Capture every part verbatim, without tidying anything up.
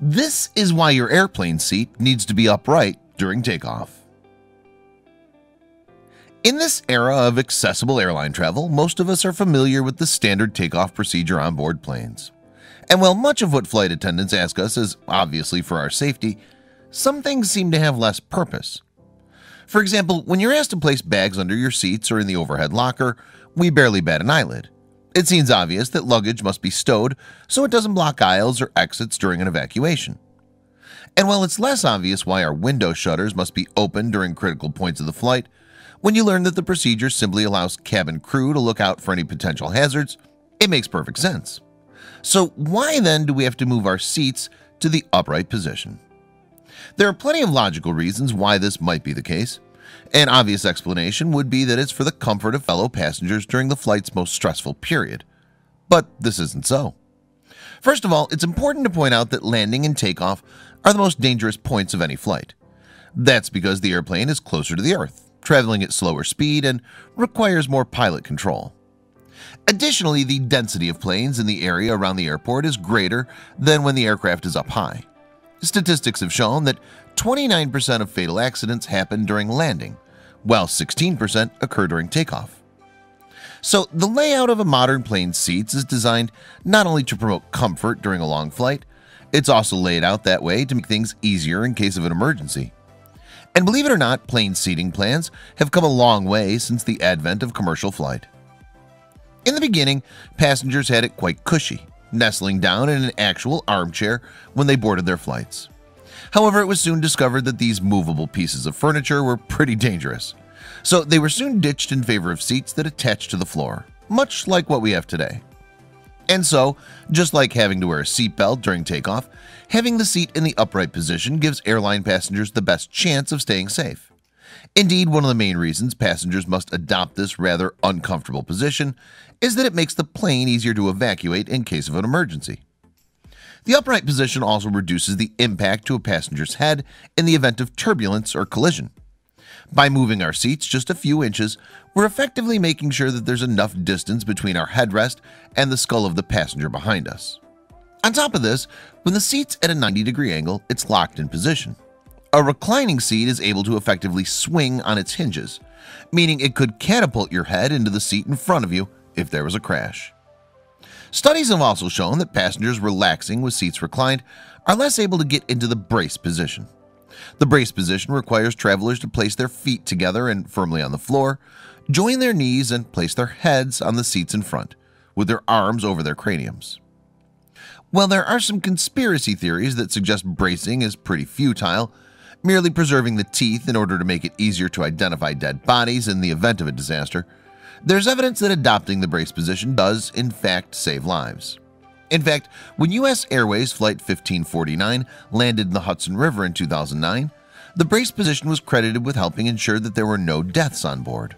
This is why your airplane seat needs to be upright during takeoff. In this era of accessible airline travel, most of us are familiar with the standard takeoff procedure on board planes. And while much of what flight attendants ask us is obviously for our safety, some things seem to have less purpose. For example, when you're asked to place bags under your seats or in the overhead locker, we barely bat an eyelid. It seems obvious that luggage must be stowed so it doesn't block aisles or exits during an evacuation. And while it's less obvious why our window shutters must be open during critical points of the flight, when you learn that the procedure simply allows cabin crew to look out for any potential hazards, it makes perfect sense. So why then do we have to move our seats to the upright position? There are plenty of logical reasons why this might be the case. An obvious explanation would be that it's for the comfort of fellow passengers during the flight's most stressful period. But this isn't so. First of all, it's important to point out that landing and takeoff are the most dangerous points of any flight. That's because the airplane is closer to the Earth, traveling at slower speed, and requires more pilot control. Additionally, the density of planes in the area around the airport is greater than when the aircraft is up high. Statistics have shown that twenty-nine percent of fatal accidents happen during landing, while sixteen percent occur during takeoff. So the layout of a modern plane's seats is designed not only to promote comfort during a long flight, it's also laid out that way to make things easier in case of an emergency. And believe it or not, plane seating plans have come a long way since the advent of commercial flight. In the beginning, passengers had it quite cushy, nestling down in an actual armchair when they boarded their flights. However, it was soon discovered that these movable pieces of furniture were pretty dangerous, so they were soon ditched in favor of seats that attached to the floor, much like what we have today. And so, just like having to wear a seatbelt during takeoff, having the seat in the upright position gives airline passengers the best chance of staying safe. Indeed, one of the main reasons passengers must adopt this rather uncomfortable position is that it makes the plane easier to evacuate in case of an emergency. The upright position also reduces the impact to a passenger's head in the event of turbulence or collision. By moving our seats just a few inches, we're effectively making sure that there's enough distance between our headrest and the skull of the passenger behind us. On top of this, when the seat's at a ninety degree angle, it's locked in position. A reclining seat is able to effectively swing on its hinges, meaning it could catapult your head into the seat in front of you if there was a crash. Studies have also shown that passengers relaxing with seats reclined are less able to get into the brace position. The brace position requires travelers to place their feet together and firmly on the floor, join their knees, and place their heads on the seats in front, with their arms over their craniums. While there are some conspiracy theories that suggest bracing is pretty futile, merely preserving the teeth in order to make it easier to identify dead bodies in the event of a disaster, there's evidence that adopting the brace position does, in fact, save lives. In fact, when U S Airways Flight fifteen forty-nine landed in the Hudson River in two thousand nine, the brace position was credited with helping ensure that there were no deaths on board.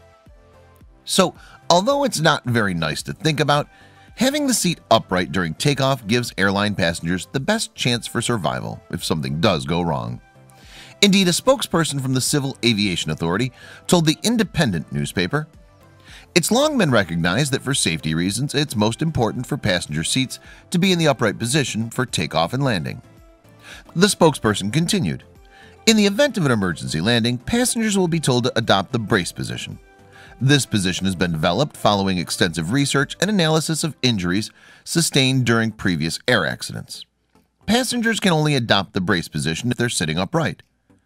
So, although it's not very nice to think about, having the seat upright during takeoff gives airline passengers the best chance for survival if something does go wrong. Indeed, a spokesperson from the Civil Aviation Authority told the Independent newspaper, "It's long been recognized that for safety reasons, it's most important for passenger seats to be in the upright position for takeoff and landing." The spokesperson continued, "In the event of an emergency landing, passengers will be told to adopt the brace position. This position has been developed following extensive research and analysis of injuries sustained during previous air accidents. Passengers can only adopt the brace position if they're sitting upright.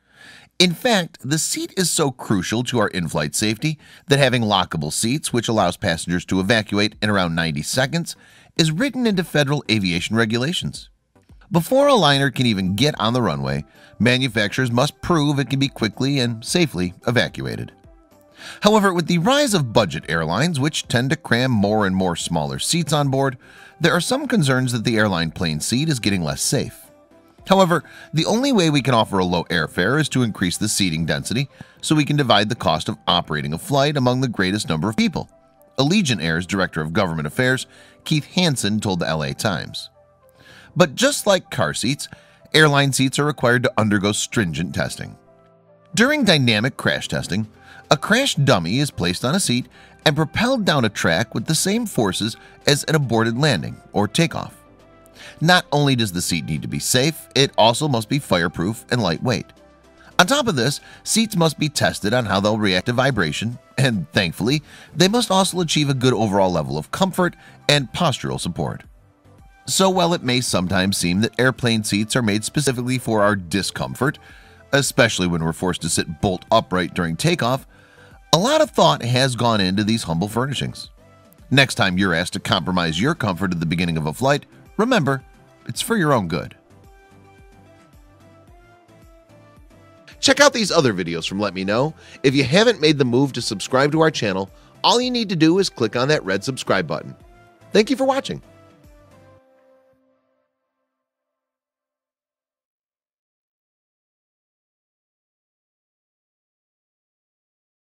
In fact, the seat is so crucial to our in-flight safety that having lockable seats, which allows passengers to evacuate in around ninety seconds, is written into federal aviation regulations. Before a liner can even get on the runway, manufacturers must prove it can be quickly and safely evacuated." However, with the rise of budget airlines, which tend to cram more and more smaller seats on board, there are some concerns that the airline plane seat is getting less safe. However, the only way we can offer a low airfare is to increase the seating density so we can divide the cost of operating a flight among the greatest number of people, Allegiant Air's Director of Government Affairs, Keith Hansen, told the L A Times. But just like car seats, airline seats are required to undergo stringent testing. During dynamic crash testing, a crash dummy is placed on a seat and propelled down a track with the same forces as an aborted landing or takeoff. Not only does the seat need to be safe, it also must be fireproof and lightweight. On top of this, seats must be tested on how they'll react to vibration, and thankfully, they must also achieve a good overall level of comfort and postural support. So while it may sometimes seem that airplane seats are made specifically for our discomfort, especially when we're forced to sit bolt upright during takeoff, a lot of thought has gone into these humble furnishings. Next time you're asked to compromise your comfort at the beginning of a flight, remember, it's for your own good. Check out these other videos from Let Me Know. If you haven't made the move to subscribe to our channel, all you need to do is click on that red subscribe button. Thank you for watching.